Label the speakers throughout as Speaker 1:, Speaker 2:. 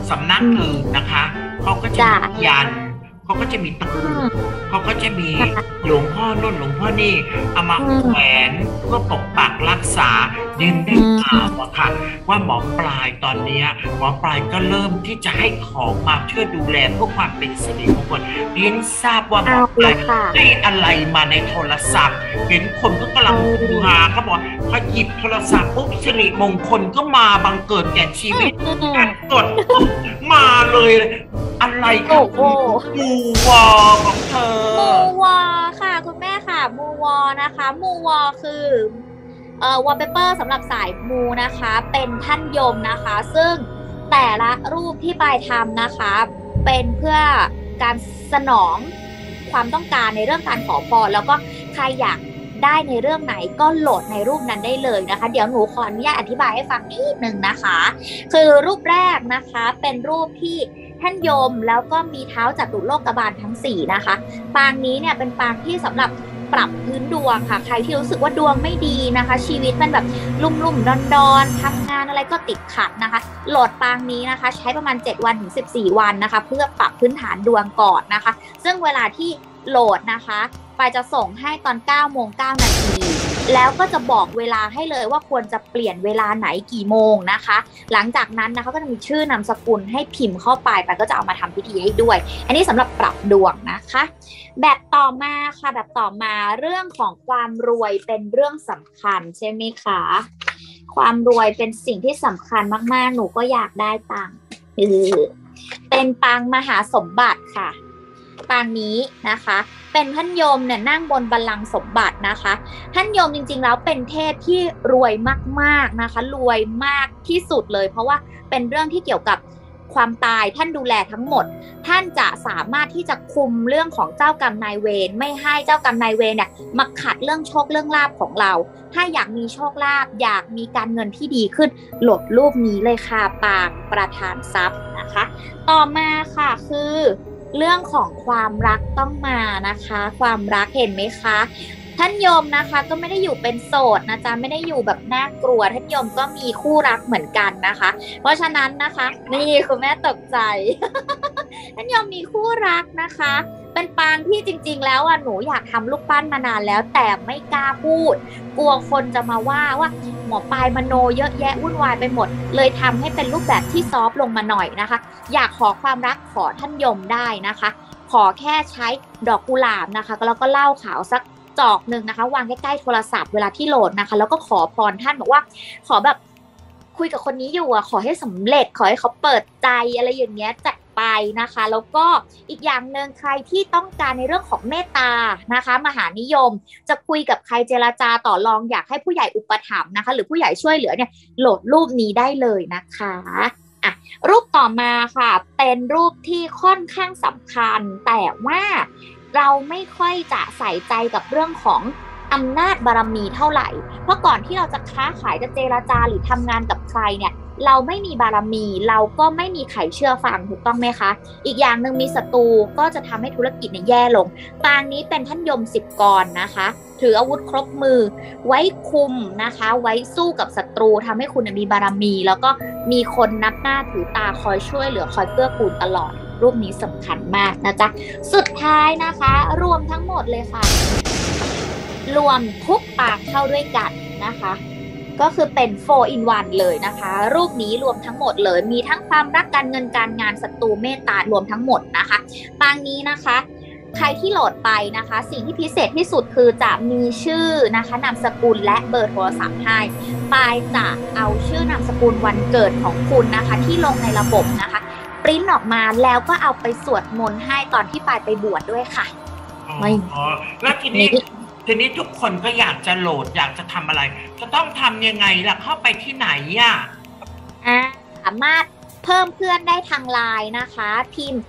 Speaker 1: สำนักอื่นนะคะเขาก็จะมียันเขาก็จะมีตะกรุดเขาก็จะมีหลวงพ่อนุ่นหลวงพ่อนี่เอามาแขวนเพื่อปกปักรักษาเดินได้ข่าวอะค่ะว่าหมอปลายตอนนี้หมอปลายก็เริ่มที่จะให้ของมาช่วยดูแลเพื่อความเป็นสิริมงคลเรียนทราบว่าหมอปลายได้อะไรมาในโทรศัพท์เห็นคนก็กำลังดูหาเขาบอกพอหยิบโทรศัพท์ปุ๊บสิริมงคลก็มาบังเกิดแก่ชีวิตกดมาเลยอะไรกับมูวอของเธอ
Speaker 2: มูวอค่ะคุณแม่ค่ะมูวอนะคะมูวอคือวอลเปเปอร์สำหรับสายมูนะคะเป็นท่านยมนะคะซึ่งแต่ละรูปที่ปายทำนะคะเป็นเพื่อการสนองความต้องการในเรื่องการขอพรแล้วก็ใครอยากได้ในเรื่องไหนก็โหลดในรูปนั้นได้เลยนะคะเดี๋ยวหนูขออนุญาตอธิบายให้ฟังนิดนึงนะคะคือรูปแรกนะคะเป็นรูปที่ท่านยมแล้วก็มีเท้าจัตุโลกบาลทั้ง4นะคะปางนี้เนี่ยเป็นปางที่สำหรับปรับพื้นดวงค่ะใครที่รู้สึกว่าดวงไม่ดีนะคะชีวิตมันแบบลุ่มๆดอนๆทำงานอะไรก็ติดขัดนะคะโหลดปางนี้นะคะใช้ประมาณ7วันถึง14วันนะคะเพื่อปรับพื้นฐานดวงก่อนนะคะซึ่งเวลาที่โหลดนะคะปายจะส่งให้ตอน9:09 น.แล้วก็จะบอกเวลาให้เลยว่าควรจะเปลี่ยนเวลาไหนกี่โมงนะคะหลังจากนั้นนะคะก็จะมีชื่อนามสกุลให้พิมพ์เข้าไปปายก็จะเอามาทำพิธีให้ด้วยอันนี้สำหรับปรับดวงนะคะแบบต่อมาค่ะแบบต่อมาเรื่องของความรวยเป็นเรื่องสำคัญใช่ไหมคะความรวยเป็นสิ่งที่สำคัญมากๆหนูก็อยากได้ตังค์เป็นปางมหาสมบัติค่ะปางนี้นะคะเป็นท่านยมเนี่ยนั่งบนบัลลังก์สมบัตินะคะท่านยมจริงๆแล้วเป็นเทพที่รวยมากๆนะคะรวยมากที่สุดเลยเพราะว่าเป็นเรื่องที่เกี่ยวกับความตายท่านดูแลทั้งหมดท่านจะสามารถที่จะคุมเรื่องของเจ้ากรรมนายเวรไม่ให้เจ้ากรรมนายเวรเนี่ยมาขัดเรื่องโชคเรื่องลาภของเราถ้าอยากมีโชคลาภอยากมีการเงินที่ดีขึ้นโหลดรูปนี้เลยค่ะปางประธานทรัพย์นะคะต่อมาค่ะคือเรื่องของความรักต้องมานะคะความรักเห็นไหมคะท่านยมนะคะก็ไม่ได้อยู่เป็นโสดนะจ๊ะไม่ได้อยู่แบบน่ากลัวท่านยมก็มีคู่รักเหมือนกันนะคะเพราะฉะนั้นนะคะนี่คุณแม่ตกใจ ท่านยมมีคู่รักนะคะเป็นปางที่จริงๆแล้วหนูอยากทำลูกปั้นมานานแล้วแต่ไม่กล้าพูดกลัวคนจะมาว่าหมอปลายมโนเยอะแยะวุ่นวายไปหมดเลยทำให้เป็นรูปแบบที่ซอฟต์ลงมาหน่อยนะคะอยากขอความรักขอท่านยมได้นะคะขอแค่ใช้ดอกกุหลาบนะคะแล้วก็เหล้าขาวสักจอกหนึ่งนะคะวางใกล้ๆโทรศัพท์เวลาที่โหลดนะคะแล้วก็ขอพรท่านบอกว่าขอแบบคุยกับคนนี้อยู่ขอให้สำเร็จขอให้เขาเปิดใจอะไรอย่างเงี้ยจัดไปนะคะแล้วก็อีกอย่างหนึ่งใครที่ต้องการในเรื่องของเมตตานะคะมหานิยมจะคุยกับใครเจรจาต่อรองอยากให้ผู้ใหญ่อุปถัมภ์นะคะหรือผู้ใหญ่ช่วยเหลือเนี่ยโหลดรูปนี้ได้เลยนะคะรูปต่อมาค่ะเป็นรูปที่ค่อนข้างสำคัญแต่ว่าเราไม่ค่อยจะใส่ใจกับเรื่องของอำนาจบารมีเท่าไหร่เพราะก่อนที่เราจะค้าขายจะเจรจาหรือทำงานกับใครเนี่ยเราไม่มีบารมีเราก็ไม่มีใครเชื่อฟังถูกต้องไหมคะอีกอย่างหนึ่งมีศัตรูก็จะทำให้ธุรกิจเนี่ยแย่ลงปางนี้เป็นท่านยม10 กรนะคะถืออาวุธครบมือไว้คุมนะคะไว้สู้กับศัตรูทำให้คุณมีบารมีแล้วก็มีคนนับหน้าถือตาคอยช่วยเหลือคอยเกื้อกูลตลอดรูปนี้สำคัญมากนะจ๊ะสุดท้ายนะคะรวมทั้งหมดเลยค่ะรวมทุกปางเข้าด้วยกันนะคะก็คือเป็น4 in 1เลยนะคะรูปนี้รวมทั้งหมดเลยมีทั้งความรักการเงินการงานศัตรูเมตตารวมทั้งหมดนะคะปางนี้นะคะใครที่โหลดไปนะคะสิ่งที่พิเศษที่สุดคือจะมีชื่อนะคะนามสกุลและเบอร์โทรศัพท์ให้ปายจะเอาชื่อนามสกุลวันเกิดของคุณนะคะที่ลงในระบบนะคะปริ้นออกมาแล้วก็เอาไปสวดมนต์ให้ตอนที่ปายไปบวชด้วยค่ะ
Speaker 1: แล้วทีนี้ทุกคนก็อยากจะโหลดอยากจะทำอะไรจะต้องทำยังไงล่ะเข้าไปที่ไหน
Speaker 2: สามารถเพิ่มเพื่อนได้ทางไลน์นะคะพิมพ์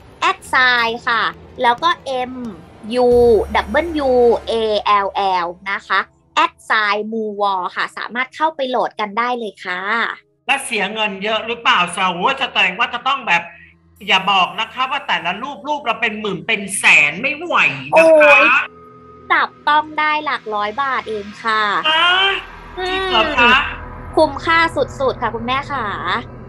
Speaker 2: @ค่ะแล้วก็ MUWALL นะคะมูวอค่ะสามารถเข้าไปโหลดกันได้เลยค่ะ
Speaker 1: และเสียเงินเยอะหรือเปล่าสาวว่าจะแต่งว่าจะต้องแบบอย่าบอกนะคะว่าแต่ละรูปเราเป็นหมื่นเป็นแสนไม่ไหวนะคะ
Speaker 2: จับต้องได้หลักร้อยบาทเองค่ะ
Speaker 1: จริงเหรอคะ
Speaker 2: คุ้มค่าสุดๆค่ะคุณแม่ค่ะ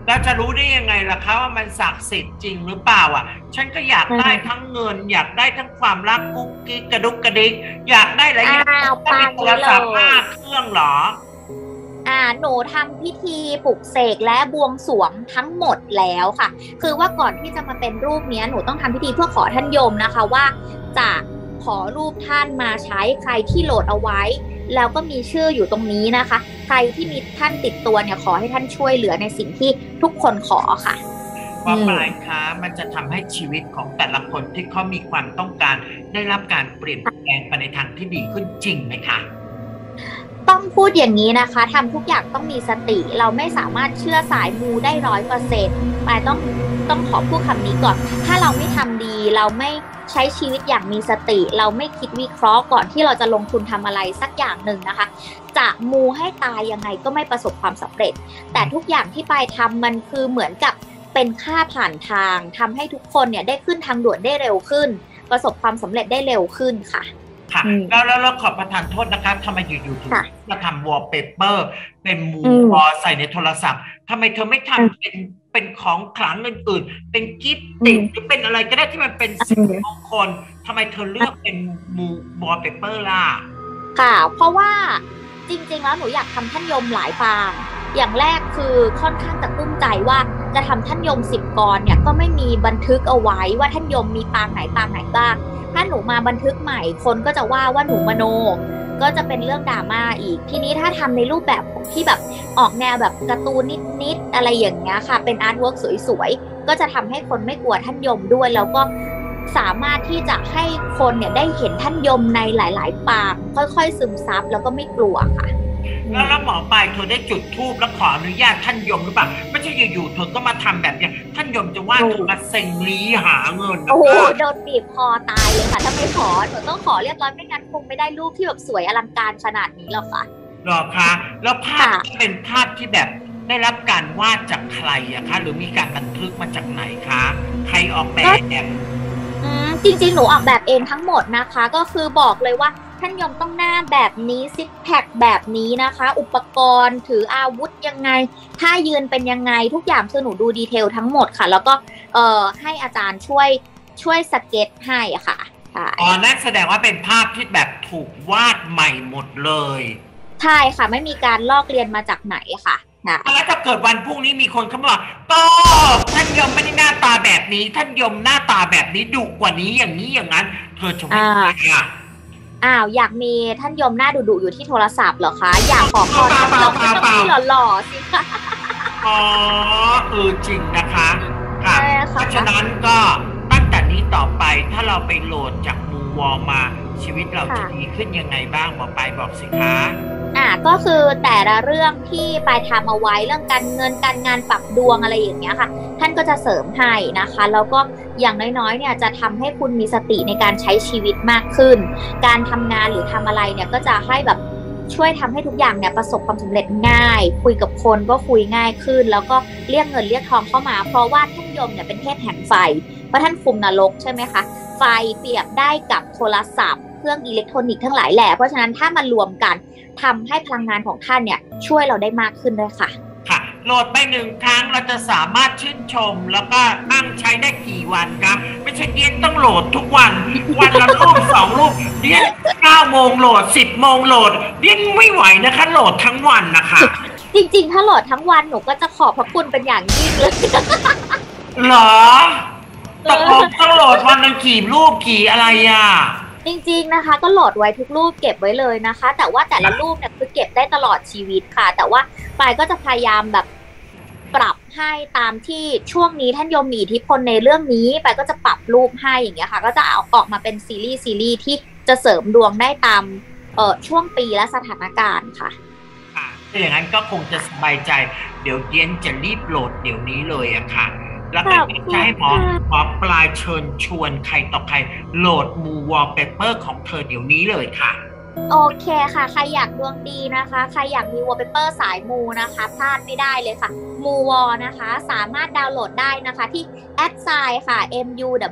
Speaker 1: เราจะรู้ได้ยังไงล่ะคะว่ามันศักดิ์สิทธิ์จริงหรือเปล่าอ่ะฉันก็อยากได้ทั้งเงินอยากได้ทั้งความรักกุ๊กกิ๊กกระดุกกระดิกอยากได้หลายอย่างก็มีโทรศัพท์5 เครื่องเหรอ
Speaker 2: หนูทำพิธีปลุกเสกและบวงสรวงทั้งหมดแล้วค่ะคือว่าก่อนที่จะมาเป็นรูปนี้หนูต้องทำพิธีเพื่อขอท่านยมนะคะว่าจะขอรูปท่านมาใช้ใครที่โหลดเอาไว้แล้วก็มีชื่ออยู่ตรงนี้นะคะใครที่มีท่านติดตัวเนี่ยขอให้ท่านช่วยเหลือในสิ่งที่ทุกคนขอค่ะ
Speaker 1: ว่าปลายคะมันจะทำให้ชีวิตของแต่ละคนที่เขามีความต้องการได้รับการเปลี่ยนแปลงไปในทางที่ดีขึ้นจริงไหมคะ
Speaker 2: ต้องพูดอย่างนี้นะคะทำทุกอย่างต้องมีสติเราไม่สามารถเชื่อสายมูได้100%แต่ต้องขอพูดคำนี้ก่อนถ้าเราไม่ทำดีเราไม่ใช้ชีวิตอย่างมีสติเราไม่คิดวิเคราะห์ก่อนที่เราจะลงทุนทำอะไรสักอย่างหนึ่งนะคะจะมูให้ตายยังไงก็ไม่ประสบความสำเร็จแต่ทุกอย่างที่ไปทำมันคือเหมือนกับเป็นค่าผ่านทางทำให้ทุกคนเนี่ยได้ขึ้นทางด่วนได้เร็วขึ้นประสบความสำเร็จได้เร็วขึ้นค่ะ
Speaker 1: ค่ะแล้วขอประทานโทษนะคะทำไมอยู่ๆถึงมาทำวอลเปเปอร์เป็นมูวอลใส่ในโทรศัพท์ทำไมเธอไม่ทำเป็นของขลังอื่นๆเป็นกิฟต์ติดหรือเป็นอะไรก็ได้ที่มันเป็นสิ่งมงคลทำไมเธอเลือกเป็นมูวอลเปเปอร์ล่ะ
Speaker 2: ค่ะเพราะว่าจริงๆแล้วหนูอยากทำท่านยมหลายปางอย่างแรกคือค่อนข้างจะกุ้มใจว่าจะทำท่านยม10 กรเนี่ยก็ไม่มีบันทึกเอาไว้ว่าท่านยมมีปางไหนบ้างถ้าหนูมาบันทึกใหม่คนก็จะว่าหนูมโนก็จะเป็นเรื่องดราม่าอีกทีนี้ถ้าทำในรูปแบบที่แบบออกแนวแบบการ์ตูนนิดๆอะไรอย่างเงี้ยค่ะเป็นอาร์ตเวิร์กสวยๆก็จะทำให้คนไม่กลัวท่านยมด้วยแล้วก็สามารถที่จะให้คนเนี่ยได้เห็นท่านยมในหลายๆปางค่อยๆซึมซับแล้วก็ไม่กลัวค่ะ
Speaker 1: แล้วหมอปลายเธอได้จุดธูปแล้วขออนุญาตท่านยมหรือเปล่าไม่ใช่อยู่ๆเธอก็มาทำแบบนี้ท่านยมจะว่าเธอมาเซ็งลีหาเงิน
Speaker 2: โอ้โหโดนบีบคอตายเลยค่ะถ้าไม่ขอหนูต้องขอเรียบร้อยไม่งั้นคงไม่ได้รูปที่แบบสวยอลังการขนาดนี้หรอกค่ะ
Speaker 1: หรอคะแล้วภาพเป็นภาพที่แบบได้รับการวาดจากใครอะคะหรือมีการบันทึกมาจากไหนคะใครออกแบบ
Speaker 2: จริงๆหนูออกแบบเองทั้งหมดนะคะก็คือบอกเลยว่าท่านยมต้องหน้าแบบนี้ซิกแพคแบบนี้นะคะอุปกรณ์ถืออาวุธยังไงท่ายืนเป็นยังไงทุกอย่างคือหนูดูดีเทลทั้งหมดค่ะแล้วก็ให้อาจารย์ช่วยสเก็ตให้ค่ะ
Speaker 1: อ๋อนั่นแสดงว่าเป็นภาพที่แบบถูกวาดใหม่หมดเลย
Speaker 2: ใช่ค่ะไม่มีการลอกเลียนมาจากไหนค่ะ
Speaker 1: แล้วถ้าเกิดวันพรุ่งนี้มีคนเขาบอกก็ท่านยมไม่ได้หน้าตาแบบนี้ท่านยมหน้าตาแบบนี้ดุกว่านี้อย่างนี้อย่างนั้นเธอจะไม่ได้อะ
Speaker 2: อยากมีท่านยมหน้าดุๆอยู่ที่โทรศัพท์เหรอคะอยากขอพรท่านยมต้องมีหล่อๆสิคะ
Speaker 1: อ๋อจริงนะคะค่ะเพราะฉะนั้นก็ตั้งแต่นี้ต่อไปถ้าเราไปโหลดจากมูวอลมาชีวิตเราจะดีขึ้นยังไงบ้างหมอปลายบอกสิคะ
Speaker 2: ก็คือแต่ละเรื่องที่ปลายทำเอาไว้เรื่องการเงินการงานปรับดวงอะไรอย่างเงี้ยค่ะท่านก็จะเสริมให้นะคะแล้วก็อย่างน้อยๆเนี่ยจะทำให้คุณมีสติในการใช้ชีวิตมากขึ้นการทำงานหรือทำอะไรเนี่ยก็จะให้แบบช่วยทำให้ทุกอย่างเนี่ยประสบความสำเร็จง่ายคุยกับคนก็คุยง่ายขึ้นแล้วก็เรียกเงินเรียกทองเข้ามาเพราะว่าท่านยมเนี่ยเป็นเทพแห่งไฟเพราะท่านคุมนรกใช่ไหมคะไฟเปรียบได้กับโทรศัพท์เครื่องอิเล็กทรอนิกส์ทั้งหลายแหละเพราะฉะนั้นถ้ามารวมกันทำให้พลังงานของท่านเนี่ยช่วยเราได้มากขึ้นด้วยค่ะ
Speaker 1: ค่ะโหลดไป1 ครั้งเราจะสามารถชื่นชมแล้วก็นั่งใช้ได้กี่วันครับไม่ใช่เดียนต้องโหลดทุกวันวันละรูป2 รูปเดียน9 โมงโหลด10 โมงโหลดเดียนไม่ไหวนะคะโหลดทั้งวันนะคะ
Speaker 2: จริงๆถ้าโหลดทั้งวันหนูก็จะขอบพระคุณเป็นอย่างยิ่งเลย
Speaker 1: เหรอตกลงต้องโหลดวันละกี่รูปกี่อะไรอ่ะ
Speaker 2: จริงๆนะคะก็โหลดไว้ทุกรูปเก็บไว้เลยนะคะแต่ว่าแต่ละรูปเนี่ยคือเก็บได้ตลอดชีวิตค่ะแต่ว่าปายก็จะพยายามแบบปรับให้ตามที่ช่วงนี้ท่านยมมีอิทธิพลในเรื่องนี้ปายก็จะปรับรูปให้อย่างเงี้ยค่ะก็จะเอาออกมาเป็นซีรีส์ที่จะเสริมดวงได้ตามช่วงปีและสถานการณ์ค่ะ
Speaker 1: ถ้าอย่างนั้นก็คงจะสบายใจเดี๋ยวเดียนจะรีบโหลดเดี๋ยวนี้เลยอะค่ะแล้วก็จะให้หมอปลายเชิญชวนใครต่อใครโหลดมูวอลเปเปอร์ของเธอเดี๋ยวนี้เลยค่ะ
Speaker 2: โอเคค่ะใครอยากดวงดีนะคะใครอยากมีวอลเปเปอร์สายมูนะคะพลาดไม่ได้เลยค่ะมูวอลนะคะสามารถดาวน์โหลดได้นะคะที่แอดไซน์ค่ะ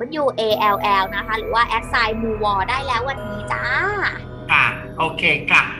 Speaker 2: MUWALL นะคะหรือว่าแอดไซน์มูวอลได้แล้ววันนี้จ้า
Speaker 1: ค่ะโอเคค่ะ